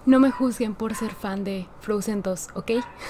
No me juzguen por ser fan de Frozen 2, ¿ok?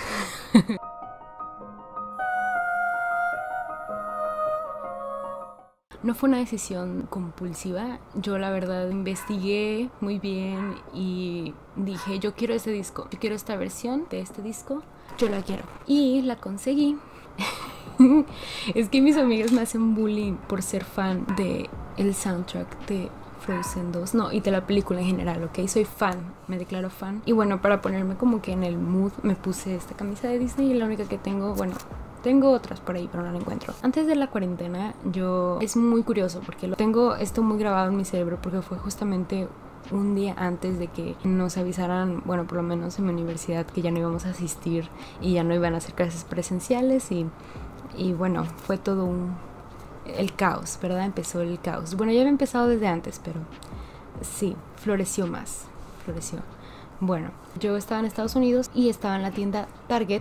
No fue una decisión compulsiva. Yo la verdad investigué muy bien y dije, yo quiero este disco, yo quiero esta versión de este disco, yo la quiero. Y la conseguí. Es que mis amigas me hacen bullying por ser fan de el soundtrack de Frozen 2, no, y de la película en general, ¿ok? Soy fan, me declaro fan. Y bueno, para ponerme como que en el mood, me puse esta camisa de Disney y la única que tengo, bueno, tengo otras por ahí, pero no la encuentro. Antes de la cuarentena, es muy curioso porque tengo esto muy grabado en mi cerebro porque fue justamente un día antes de que nos avisaran, bueno, por lo menos en mi universidad, que ya no íbamos a asistir y ya no iban a hacer clases presenciales y bueno, fue todo el caos, ¿verdad? Empezó el caos. Bueno, ya había empezado desde antes, pero sí, floreció más, floreció. Bueno, yo estaba en Estados Unidos y estaba en la tienda Target.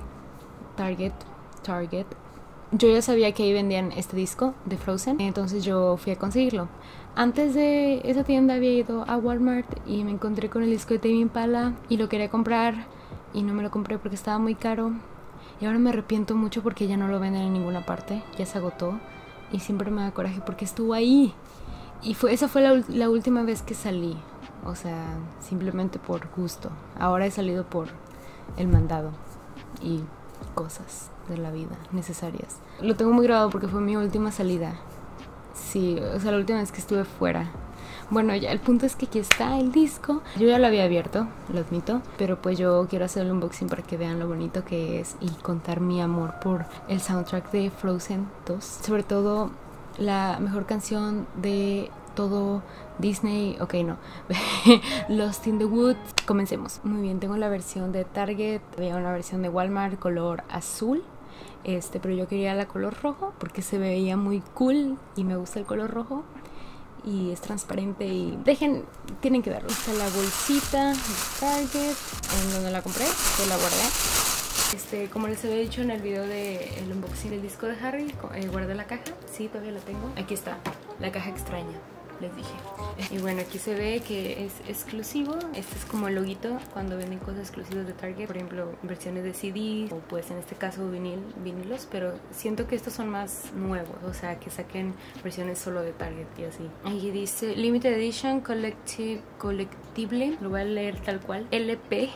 Yo ya sabía que ahí vendían este disco de Frozen, entonces yo fui a conseguirlo. Antes de esa tienda había ido a Walmart y me encontré con el disco de Tame Impala y lo quería comprar y no me lo compré porque estaba muy caro. Y ahora me arrepiento mucho porque ya no lo venden en ninguna parte, ya se agotó y siempre me da coraje porque estuvo ahí. Y esa fue la última vez que salí, o sea, simplemente por gusto. Ahora he salido por el mandado y cosas de la vida necesarias. Lo tengo muy grabado porque fue mi última salida. Sí, o sea, la última vez que estuve fuera. Bueno, ya el punto es que aquí está el disco. Yo ya lo había abierto, lo admito, pero pues yo quiero hacer el unboxing para que vean lo bonito que es y contar mi amor por el soundtrack de Frozen 2. Sobre todo la mejor canción de todo Disney, ok, no, Lost in the Woods. Comencemos. Muy bien, tengo la versión de Target, había una versión de Walmart color azul, pero yo quería la color rojo porque se veía muy cool y me gusta el color rojo y es transparente y tienen que verlo. Está la bolsita de Target en donde la compré, que la guardé. Como les había dicho en el video del unboxing del disco de Harry, guardé la caja, sí, todavía la tengo. Aquí está, la caja extraña, les dije. Y bueno, aquí se ve que es exclusivo. Este es como el loguito cuando venden cosas exclusivas de Target, por ejemplo, versiones de CD o pues en este caso vinilos, pero siento que estos son más nuevos, o sea, que saquen versiones solo de Target y así. Aquí dice Limited Edition Collectible, lo voy a leer tal cual, LP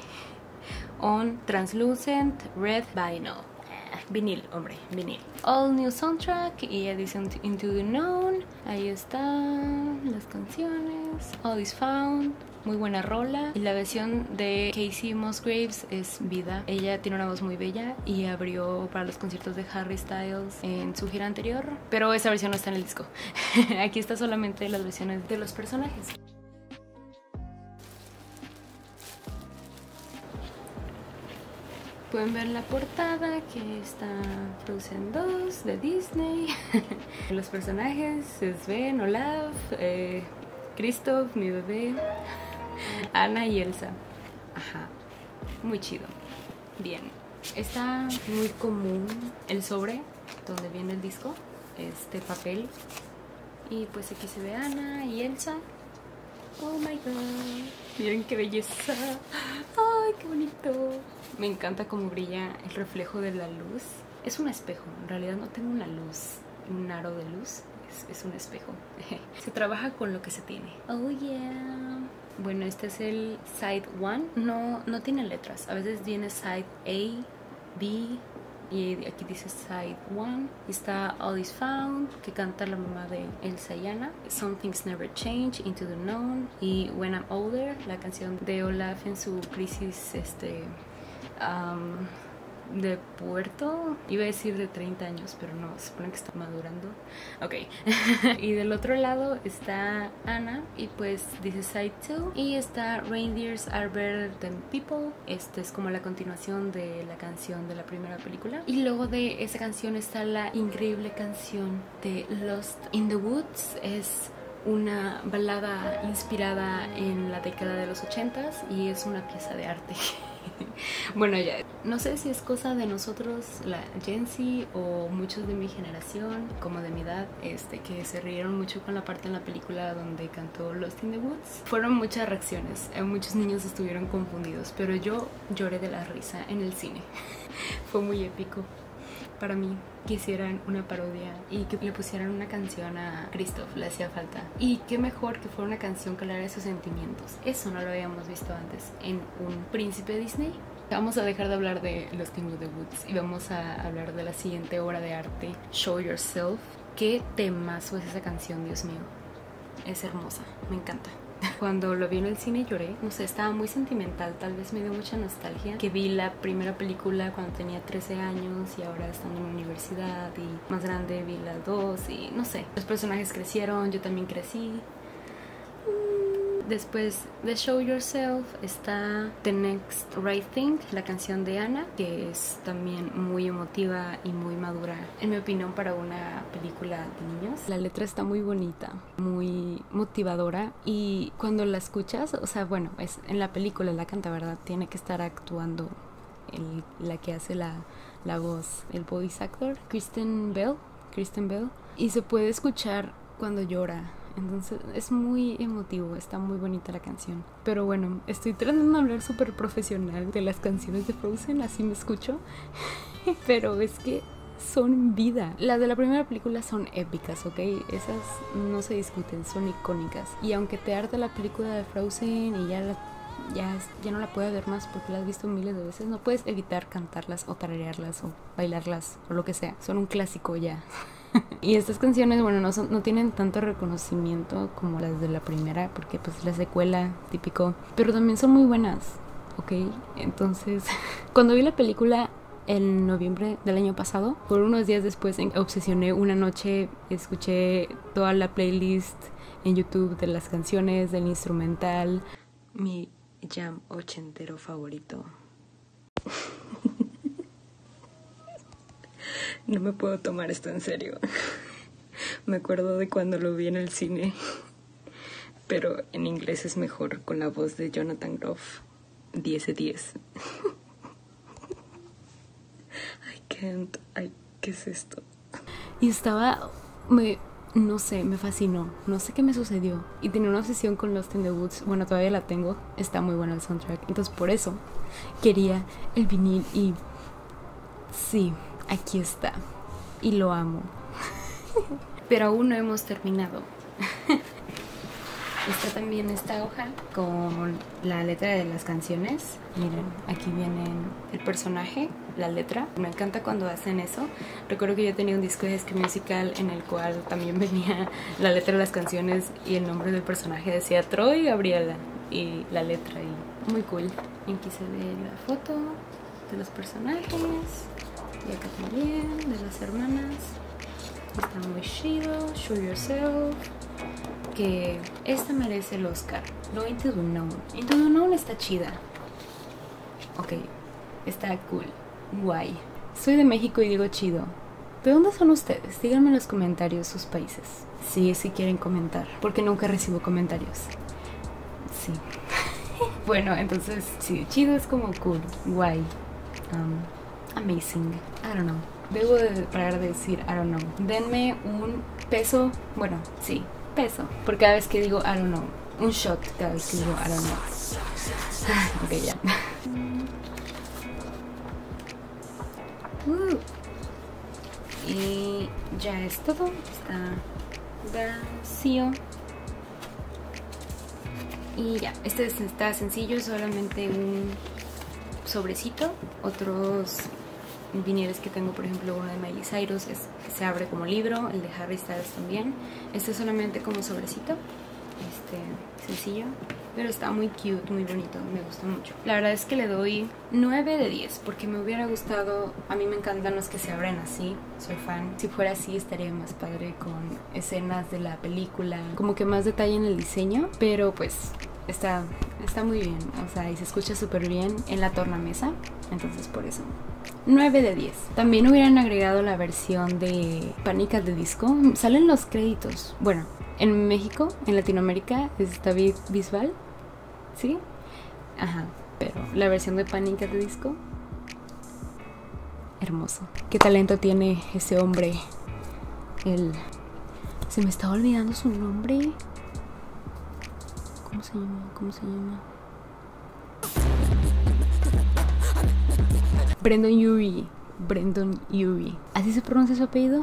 on Translucent Red Vinyl. Vinil, hombre, vinil. All New Soundtrack y Edition Into the Unknown. Ahí están las canciones. All Is Found, muy buena rola. Y la versión de Casey Musgraves es Vida. Ella tiene una voz muy bella y abrió para los conciertos de Harry Styles en su gira anterior, pero esa versión no está en el disco. Aquí está solamente las versiones de los personajes. Pueden ver la portada que está Frozen 2 de Disney. Los personajes es Sven, Olaf, Kristoff, mi bebé, Anna y Elsa. Ajá, muy chido. Bien, está muy común el sobre donde viene el disco, este papel. Y pues aquí se ve Anna y Elsa. Oh my god, miren qué belleza. Ay, qué bonito. Me encanta cómo brilla el reflejo de la luz. Es un espejo, en realidad no tengo una luz, un aro de luz, es un espejo. Se trabaja con lo que se tiene. Oh yeah. Bueno, este es el Side 1. No tiene letras, a veces viene Side A, B y aquí dice Side 1. Está All Is Found, que canta la mamá de Elsa y Anna. Some Things Never Change, Into the Unknown y When I'm Older, la canción de Olaf en su crisis de puerto, iba a decir de 30 años, pero no, se supone que está madurando. Ok. Y del otro lado está Anna y pues dice Side 2 y está Reindeers Are Better Than People. Este es como la continuación de la canción de la primera película y luego de esa canción está la increíble canción de Lost in the Woods. Es una balada inspirada en la década de los 80s y es una pieza de arte. Bueno, ya, no sé si es cosa de nosotros, la Gen Z, o muchos de mi generación, como de mi edad, que se rieron mucho con la parte en la película donde cantó Lost in the Woods. Fueron muchas reacciones, muchos niños estuvieron confundidos, pero yo lloré de la risa en el cine. Fue muy épico para mí que hicieran una parodia y que le pusieran una canción a Kristoff, le hacía falta. Y qué mejor que fuera una canción que hablara de sus sentimientos. Eso no lo habíamos visto antes en un príncipe Disney. Vamos a dejar de hablar de Lost in the Woods y vamos a hablar de la siguiente obra de arte, Show Yourself. Qué temazo es esa canción, Dios mío. Es hermosa, me encanta. Cuando lo vi en el cine lloré, no sé, estaba muy sentimental, tal vez me dio mucha nostalgia. Que vi la primera película cuando tenía 13 años y ahora estando en la universidad y más grande vi la 2 y no sé, los personajes crecieron, yo también crecí. Después de Show Yourself está The Next Right Thing, la canción de Anna, que es también muy emotiva y muy madura, en mi opinión, para una película de niños. La letra está muy bonita, muy motivadora, y cuando la escuchas, o sea, bueno, es en la película la canta, ¿verdad? Tiene que estar actuando la que hace la voz, el voice actor, Kristen Bell, y se puede escuchar cuando llora. Entonces es muy emotivo, está muy bonita la canción. Pero bueno, estoy tratando de hablar súper profesional de las canciones de Frozen, así me escucho. Pero es que son vida. Las de la primera película son épicas, ¿ok? Esas no se discuten, son icónicas. Y aunque te harta la película de Frozen y ya no la puedes ver más porque la has visto miles de veces, no puedes evitar cantarlas o tararearlas o bailarlas o lo que sea. Son un clásico ya. Y estas canciones, bueno, no tienen tanto reconocimiento como las de la primera, porque pues la secuela, típico, pero también son muy buenas, ¿ok? Entonces, cuando vi la película en noviembre del año pasado, por unos días después obsesioné una noche, escuché toda la playlist en YouTube de las canciones, del instrumental, mi jam ochentero favorito. No me puedo tomar esto en serio. Me acuerdo de cuando lo vi en el cine, pero en inglés es mejor, con la voz de Jonathan Groff. 10 de 10. ¿Qué es esto? Y no sé, me fascinó. No sé qué me sucedió. Y tenía una obsesión con Lost in the Woods. Bueno, todavía la tengo. Está muy bueno el soundtrack. Entonces por eso quería el vinil y sí, aquí está. Y lo amo. Pero aún no hemos terminado. Está también esta hoja con la letra de las canciones. Miren, aquí viene el personaje, la letra. Me encanta cuando hacen eso. Recuerdo que yo tenía un disco de High School Musical en el cual también venía la letra de las canciones y el nombre del personaje decía Troy Gabriela y la letra, y muy cool. Aquí se ve la foto de los personajes y acá también de las hermanas. Está muy chido. Show Yourself, que esta merece el Oscar. No, Into the Unknown. Into the Unknown está chida. Ok, está cool, guay. Soy de México y digo chido. ¿De dónde son ustedes? Díganme en los comentarios sus países. Sí, si quieren comentar, porque nunca recibo comentarios. Sí. Bueno, entonces sí, chido es como cool, guay, amazing. I don't know. Debo de parar de decir I don't know. Denme un peso. Bueno, sí, peso. Por cada vez que digo I don't know. Un shot cada vez que digo I don't know. Ok, ya. Y ya es todo. Está vacío. Y ya, este está sencillo, solamente un sobrecito. Otros viniles que tengo, por ejemplo, uno de Miley Cyrus se abre como libro, el de Harry Styles también. Este es solamente como sobrecito, sencillo, pero está muy cute, muy bonito, me gusta mucho. La verdad es que le doy 9 de 10 porque me hubiera gustado. A mí me encantan los que se abren así, soy fan. Si fuera así estaría más padre, con escenas de la película, como que más detalle en el diseño, pero pues está muy bien, o sea, y se escucha súper bien en la tornamesa, entonces por eso 9 de 10. También hubieran agregado la versión de Panic! At the Disco. Salen los créditos. Bueno, en México, en Latinoamérica, es David Bisbal, ¿sí? Ajá. pero la versión de Panic! At the Disco, hermoso. Qué talento tiene ese hombre. Se me estaba olvidando su nombre. ¿Cómo se llama? Brendon Urie. ¿Así se pronuncia su apellido?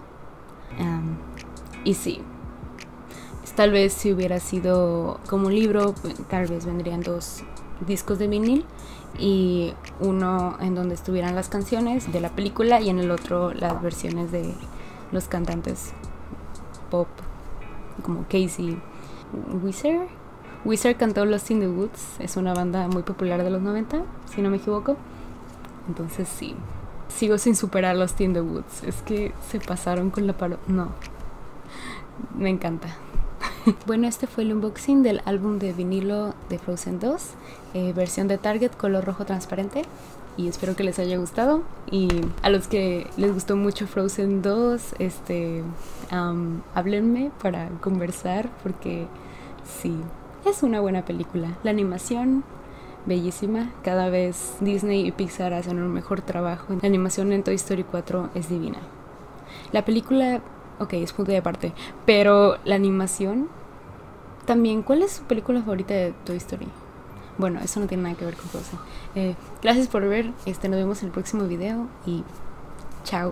Y sí, tal vez si hubiera sido como un libro, tal vez vendrían 2 discos de vinil, y uno en donde estuvieran las canciones de la película y en el otro las versiones de los cantantes pop, como Casey Weiser. Weiser cantó Lost in the Woods, es una banda muy popular de los 90, si no me equivoco. Entonces sí, sigo sin superar Lost in the Woods. Es que se pasaron con la no, me encanta. Bueno, este fue el unboxing del álbum de vinilo de Frozen 2, versión de Target, color rojo transparente, y espero que les haya gustado. Y a los que les gustó mucho Frozen 2, háblenme para conversar, porque sí, es una buena película. La animación, bellísima. Cada vez Disney y Pixar hacen un mejor trabajo. La animación en Toy Story 4 es divina. La película, ok, es punto de aparte, pero la animación también. ¿Cuál es su película favorita de Toy Story? Bueno, eso no tiene nada que ver con Frozen. Gracias por ver, nos vemos en el próximo video y chao.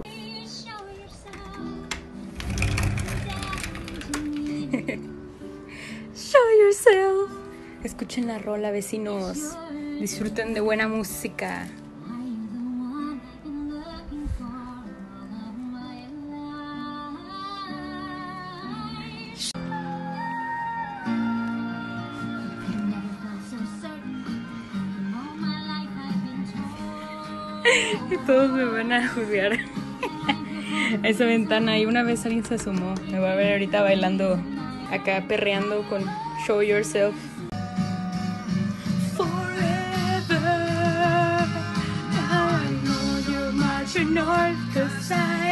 Show yourself. Escuchen la rola, vecinos. Disfruten de buena música. Y todos me van a juzgar. Esa ventana, y una vez alguien se asomó. Me va a ver ahorita bailando acá, perreando con Show Yourself. Forever, I know you're marching north, 'cause I